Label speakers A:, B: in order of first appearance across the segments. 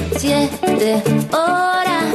A: 7 horas.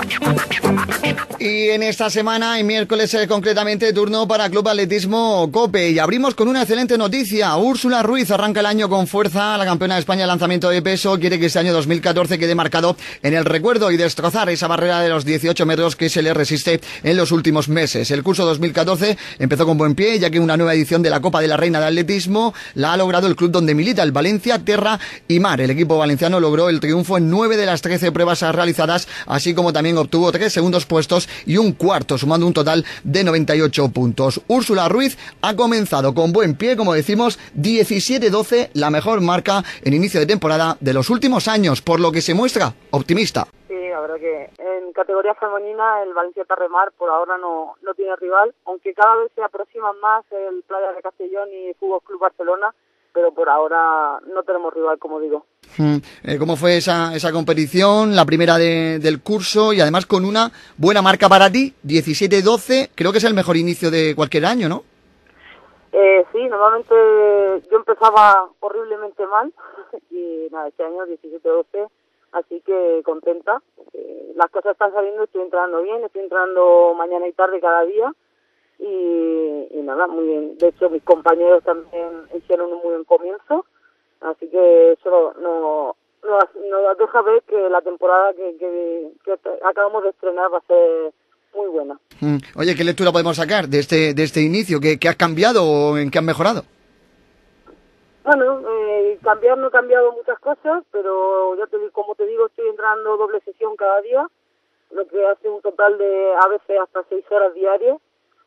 B: Y en esta semana, en miércoles concretamente, turno para Club Atletismo COPE. Y abrimos con una excelente noticia. Úrsula Ruiz arranca el año con fuerza. La campeona de España de lanzamiento de peso quiere que este año 2014 quede marcado en el recuerdo y destrozar esa barrera de los 18 metros que se le resiste en los últimos meses. El curso 2014 empezó con buen pie, ya que una nueva edición de la Copa de la Reina de Atletismo la ha logrado el club donde milita, el Valencia, Terra y Mar. El equipo valenciano logró el triunfo en 9 de las 13 pruebas realizadas, así como también obtuvo 3 segundos puestos y un cuarto, sumando un total de 98 puntos. Úrsula Ruiz ha comenzado con buen pie, como decimos, 17-12, la mejor marca en inicio de temporada de los últimos años, por lo que se muestra optimista.
C: Sí, la verdad que en categoría femenina el Valencia Terremar por ahora no tiene rival, aunque cada vez se aproximan más el Playa de Castellón y Fútbol Club Barcelona, pero por ahora no tenemos rival, como digo.
B: ¿Cómo fue esa competición, la primera del curso, y además con una buena marca para ti, 17-12, creo que es el mejor inicio de cualquier año, ¿no?
C: Sí, normalmente yo empezaba horriblemente mal y nada, este año 17-12, así que contenta. Las cosas están saliendo, estoy entrando bien, estoy entrando mañana y tarde cada día y nada, muy bien. De hecho, mis compañeros también hicieron un muy buen comienzo, así que eso nos deja ver que la temporada que acabamos de estrenar va a ser muy buena.
B: Oye, ¿qué lectura podemos sacar de este inicio? ¿Qué has cambiado o en qué has mejorado?
C: Bueno, cambiar no he cambiado muchas cosas, pero ya como te digo, estoy entrando doble sesión cada día, lo que hace un total de a veces hasta 6 horas diarias.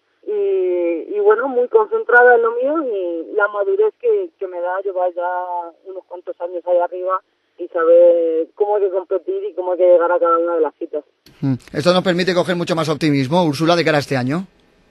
C: Y bueno, muy concentrada en lo mío y la madurez que me da llevar ya unos cuantos años ahí arriba y saber cómo hay que competir y cómo hay que llegar a cada una de las citas.
B: Esto nos permite coger mucho más optimismo, Úrsula, de cara a este año.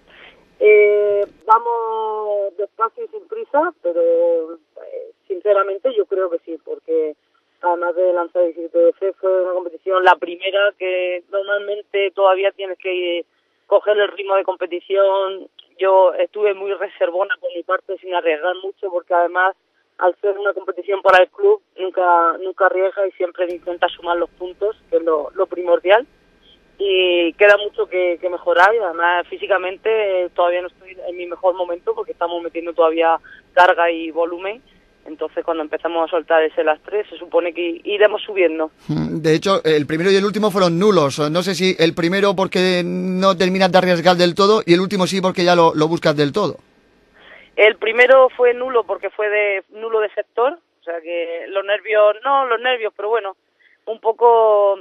C: Vamos despacio y sin prisa, pero sinceramente yo creo que sí, porque además de lanzar el 17 fue una competición, la primera, que normalmente todavía tienes que coger el ritmo de competición. Yo estuve muy reservona por mi parte, sin arriesgar mucho, porque además al ser una competición para el club nunca arriesga y siempre intenta sumar los puntos, que es lo primordial, y queda mucho que mejorar. Y además físicamente todavía no estoy en mi mejor momento porque estamos metiendo todavía carga y volumen. Entonces, cuando empezamos a soltar ese lastre, se supone que iremos subiendo.
B: De hecho, el primero y el último fueron nulos. No sé si el primero porque no terminas de arriesgar del todo y el último sí porque ya lo buscas del todo.
C: El primero fue nulo porque fue nulo de sector. O sea que los nervios, pero bueno, un poco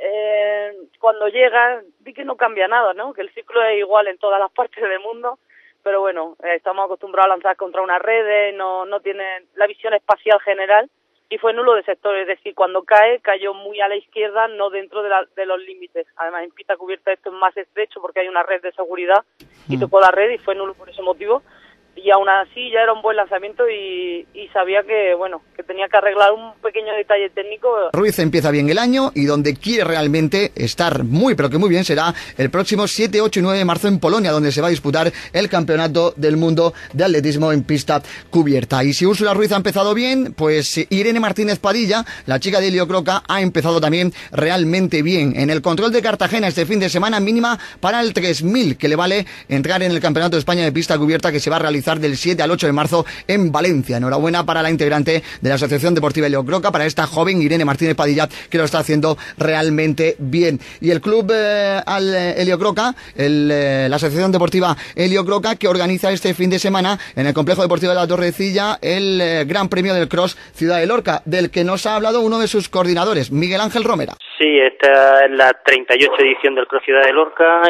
C: cuando llegas, vi que no cambia nada, ¿no? Que el ciclo es igual en todas las partes del mundo. Pero bueno, estamos acostumbrados a lanzar contra unas redes, no tienen la visión espacial general y fue nulo de sector, es decir, cuando cayó muy a la izquierda, no dentro de los límites. Además, en pista cubierta esto es más estrecho porque hay una red de seguridad y tocó la red y fue nulo por ese motivo. Y aún así ya era un buen lanzamiento y sabía que tenía que arreglar un pequeño detalle técnico.
B: Ruiz empieza bien el año y donde quiere realmente estar muy, pero que muy bien será el próximo 7, 8 y 9 de marzo en Polonia, donde se va a disputar el Campeonato del Mundo de Atletismo en pista cubierta. Y si Úrsula Ruiz ha empezado bien, pues Irene Martínez Padilla, la chica de Helio Croca, ha empezado también realmente bien. En el control de Cartagena este fin de semana, mínima para el 3000, que le vale entrar en el Campeonato de España de pista cubierta que se va a realizar del 7 al 8 de marzo en Valencia. Enhorabuena para la integrante de la Asociación Deportiva Helio Croca, para esta joven Irene Martínez Padilla, que lo está haciendo realmente bien. Y el club Helio Croca, la Asociación Deportiva Helio Croca, que organiza este fin de semana en el Complejo Deportivo de la Torrecilla el Gran Premio del Cross Ciudad de Lorca, del que nos ha hablado uno de sus coordinadores, Miguel Ángel Romera.
D: Sí, esta es la 38 edición del Cross Ciudad de Lorca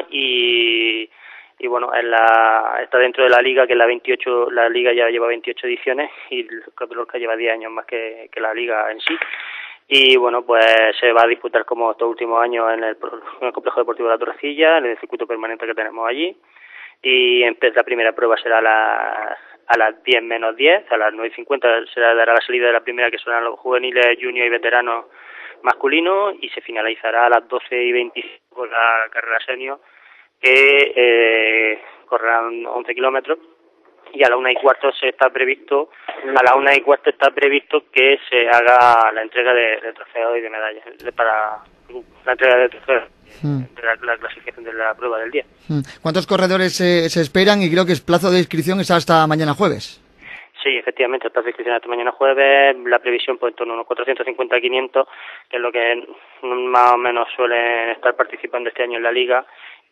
D: y bueno, está dentro de la liga, que es la 28, la liga ya lleva 28 ediciones y el Cross de Lorca lleva 10 años más que la liga en sí. Y bueno, pues se va a disputar como estos últimos años en el Complejo Deportivo de la Torrecilla, en el circuito permanente que tenemos allí. Y la primera prueba será a las 10 menos 10, a las 9:50 se dará la salida de la primera, que serán los juveniles, juniors y veteranos masculinos, y se finalizará a las 12:25 la carrera senior, que correrán 11 kilómetros y a las 1:15 a las 1:15 está previsto que se haga la entrega de trofeos y de medallas para la entrega de trofeos de la clasificación de la prueba del día.
B: ¿Cuántos corredores se esperan? Y creo que el plazo de inscripción es hasta mañana jueves.
D: Sí, efectivamente, el plazo de inscripción hasta mañana jueves, la previsión pues en torno a unos 450-500, que es lo que más o menos suelen estar participando este año en la liga,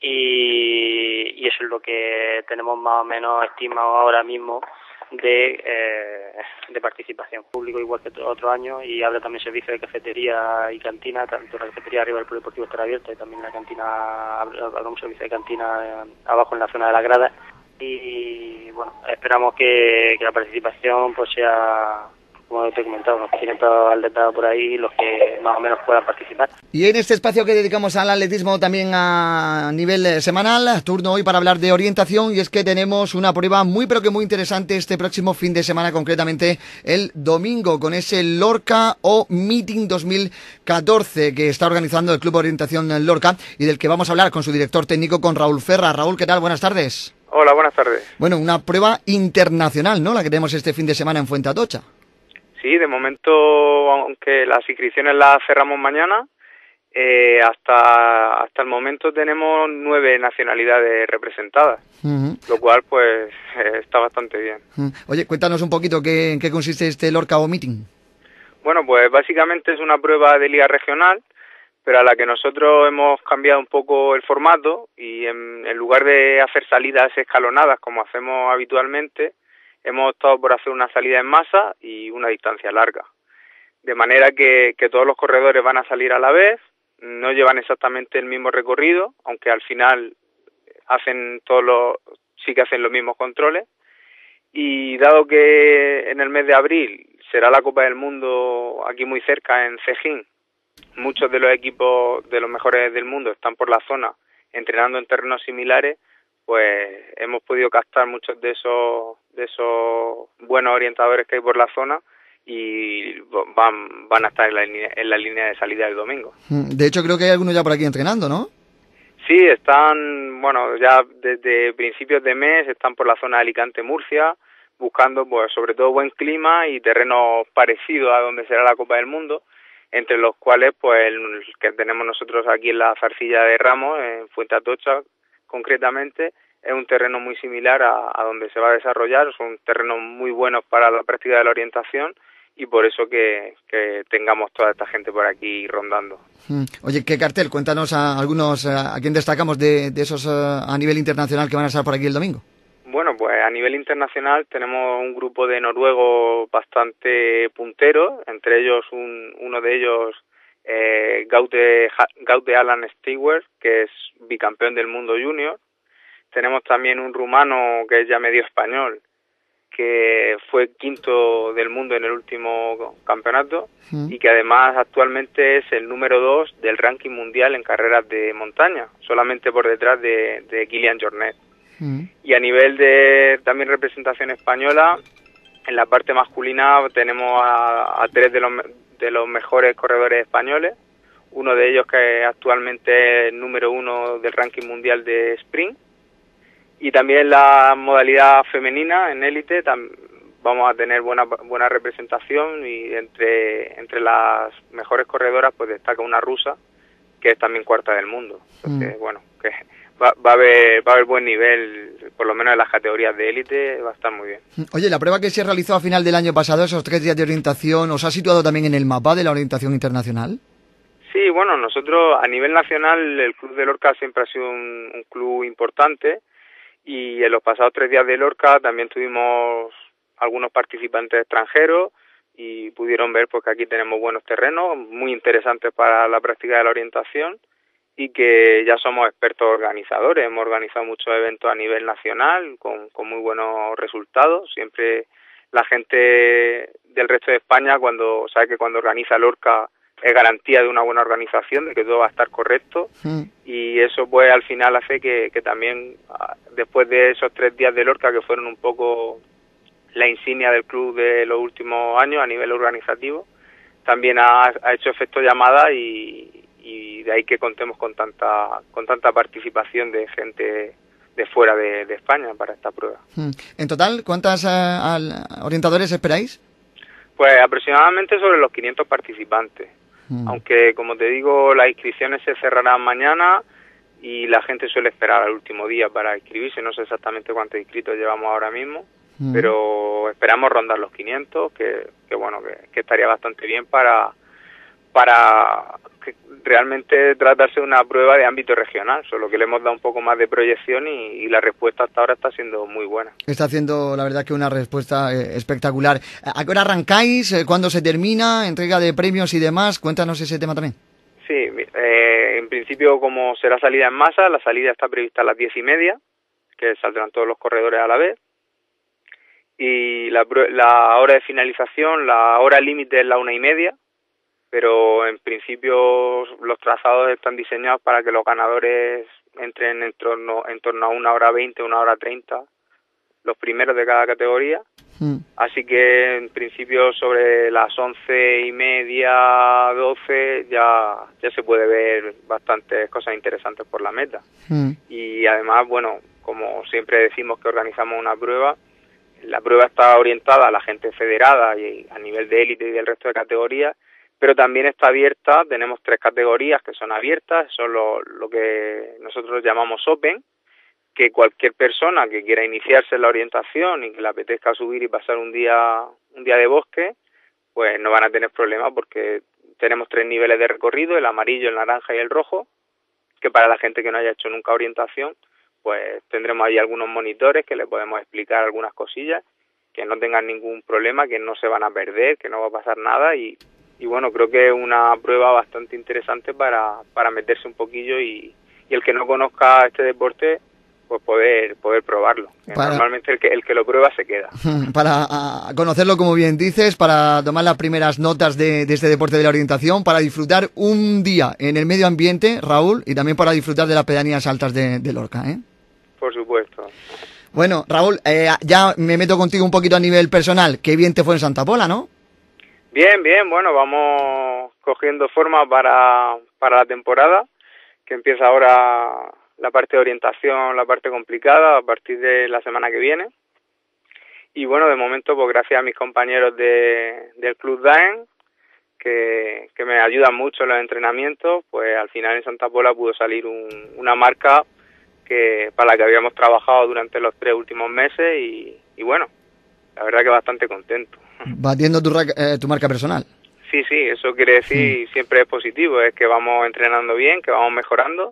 D: y eso es lo que tenemos más o menos estimado ahora mismo de participación. Público igual que otros años, y habrá también servicio de cafetería y cantina, tanto la cafetería arriba del polideportivo estará abierta y también la cantina, habrá un servicio de cantina abajo en la zona de las gradas, y bueno, esperamos que la participación pues sea, como te he comentado, unos 500 atletas por ahí los que más o menos puedan participar.
B: Y en este espacio que dedicamos al atletismo también a nivel semanal, turno hoy para hablar de orientación, y es que tenemos una prueba muy pero que muy interesante este próximo fin de semana, concretamente el domingo, con ese Lorca o Meeting 2014 que está organizando el Club de Orientación Lorca y del que vamos a hablar con su director técnico, con Raúl Ferra. Raúl, ¿qué tal? Buenas tardes.
E: Hola, buenas tardes.
B: Bueno, una prueba internacional, ¿no?, la que tenemos este fin de semana en Fuenteatocha.
E: Sí, de momento, aunque las inscripciones las cerramos mañana, hasta el momento tenemos 9 nacionalidades representadas, lo cual pues está bastante bien.
B: Oye, cuéntanos un poquito en qué consiste este Lorca o Meeting.
E: Bueno, pues básicamente es una prueba de liga regional, pero a la que nosotros hemos cambiado un poco el formato, y en lugar de hacer salidas escalonadas como hacemos habitualmente, hemos optado por hacer una salida en masa y una distancia larga. De manera que todos los corredores van a salir a la vez, no llevan exactamente el mismo recorrido, aunque al final sí que hacen los mismos controles. Y dado que en el mes de abril será la Copa del Mundo aquí muy cerca, en Cejín, muchos de los equipos de los mejores del mundo están por la zona entrenando en terrenos similares, pues hemos podido captar muchos de esos buenos orientadores que hay por la zona, y van a estar en la línea de salida del domingo.
B: De hecho, creo que hay algunos ya por aquí entrenando, ¿no?
E: Sí, están, bueno, ya desde principios de mes están por la zona de Alicante-Murcia, buscando pues sobre todo buen clima y terrenos parecidos a donde será la Copa del Mundo, entre los cuales pues el que tenemos nosotros aquí en la Zarcilla de Ramos, en Fuenteatocha concretamente, es un terreno muy similar a donde se va a desarrollar. Son terrenos muy buenos para la práctica de la orientación, y por eso que tengamos toda esta gente por aquí rondando.
B: Oye, ¿qué cartel? Cuéntanos a quién destacamos de esos a nivel internacional que van a estar por aquí el domingo.
E: Bueno, pues a nivel internacional tenemos un grupo de noruegos bastante punteros, entre ellos uno de ellos, Gaute Alan Stewart, que es bicampeón del mundo junior. Tenemos también un rumano que es ya medio español, que fue quinto del mundo en el último campeonato, y que además actualmente es el número 2 del ranking mundial en carreras de montaña, solamente por detrás de Kilian Jornet. Y a nivel de también representación española, en la parte masculina tenemos a 3 de los mejores corredores españoles, uno de ellos que actualmente es el número 1 del ranking mundial de sprint. Y también la modalidad femenina en élite vamos a tener buena representación, y entre las mejores corredoras pues destaca una rusa que es también cuarta del mundo. Entonces, bueno, que va a haber buen nivel, por lo menos en las categorías de élite va a estar muy bien.
B: Oye, la prueba que se realizó a final del año pasado, esos 3 días de orientación, ¿os ha situado también en el mapa de la orientación internacional?
E: Sí, bueno, nosotros a nivel nacional el Club de Lorca siempre ha sido un club importante, y en los pasados 3 días de Lorca también tuvimos algunos participantes extranjeros, y pudieron ver pues que aquí tenemos buenos terrenos muy interesantes para la práctica de la orientación, y que ya somos expertos organizadores. Hemos organizado muchos eventos a nivel nacional con muy buenos resultados. Siempre la gente del resto de España, cuando sabe que cuando organiza Lorca es garantía de una buena organización, de que todo va a estar correcto, y eso pues al final hace que también después de esos 3 días de Lorca, que fueron un poco la insignia del club de los últimos años a nivel organizativo, también ha hecho efecto llamada, y de ahí que contemos con tanta participación de gente fuera de España para esta prueba.
B: En total, ¿cuántos orientadores esperáis?
E: Pues aproximadamente sobre los 500 participantes. Aunque, como te digo, las inscripciones se cerrarán mañana y la gente suele esperar al último día para inscribirse. No sé exactamente cuántos inscritos llevamos ahora mismo, pero esperamos rondar los 500, que bueno, que estaría bastante bien para que realmente tratarse de una prueba de ámbito regional, solo que le hemos dado un poco más de proyección y la respuesta hasta ahora está siendo muy buena. Está haciendo, la verdad, que una respuesta espectacular. ¿A qué hora arrancáis? ¿Cuándo se termina? ¿Entrega de premios y demás? Cuéntanos ese tema también. Sí, en principio, como será salida en masa, la salida está prevista a las 10:30, que saldrán todos los corredores a la vez. Y la hora de finalización, la hora límite es la 1:30, pero en principio los trazados están diseñados para que los ganadores entren en torno a 1:20, 1:30, los primeros de cada categoría. Así que en principio sobre las 11:30, 12 ya se puede ver bastantes cosas interesantes por la meta. Y además, bueno, como siempre decimos que organizamos una prueba, la prueba está orientada a la gente federada y a nivel de élite y del resto de categorías, pero también está abierta. Tenemos 3 categorías que son abiertas, son lo que nosotros llamamos Open, que cualquier persona que quiera iniciarse en la orientación y que le apetezca subir y pasar un día de bosque, pues no van a tener problema, porque tenemos 3 niveles de recorrido, el amarillo, el naranja y el rojo, que para la gente que no haya hecho nunca orientación, pues tendremos ahí algunos monitores que le podemos explicar algunas cosillas, que no tengan ningún problema, que no se van a perder, que no va a pasar nada y bueno, creo que es una prueba bastante interesante para meterse un poquillo y el que no conozca este deporte, pues poder probarlo. Normalmente el que lo prueba se queda. Para conocerlo, como bien dices, para tomar las primeras notas de este deporte de la orientación, para disfrutar un día en el medio ambiente, Raúl, y también para disfrutar de las pedanías altas de Lorca, ¿eh? Por supuesto. Bueno, Raúl, ya me meto contigo un poquito a nivel personal. Qué bien te fue en Santa Pola, ¿no? Bien, bueno, vamos cogiendo forma para la temporada, que empieza ahora la parte de orientación, la parte complicada, a partir de la semana que viene. Y bueno, de momento, pues gracias a mis compañeros del Club Daen, que me ayudan mucho en los entrenamientos, pues al final en Santa Pola pudo salir una marca para la que habíamos trabajado durante los 3 últimos meses y bueno, la verdad que bastante contento. Batiendo tu marca personal. Sí, eso quiere decir, siempre es positivo, es que vamos entrenando bien, que vamos mejorando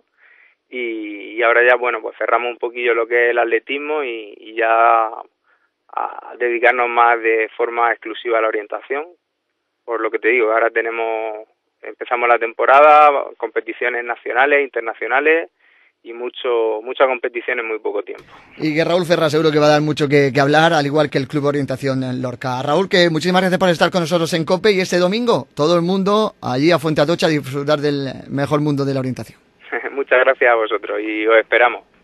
E: y ahora ya, bueno, pues cerramos un poquillo lo que es el atletismo y ya a dedicarnos más de forma exclusiva a la orientación. Por lo que te digo, ahora empezamos la temporada, competiciones nacionales, internacionales y mucha competición en muy poco tiempo. Y que Raúl Ferra seguro que va a dar mucho que hablar, al igual que el Club Orientación en Lorca. Raúl, que muchísimas gracias por estar con nosotros en COPE, y este domingo todo el mundo allí a Fuente Atocha a disfrutar del mejor mundo de la orientación. Muchas gracias a vosotros y os esperamos.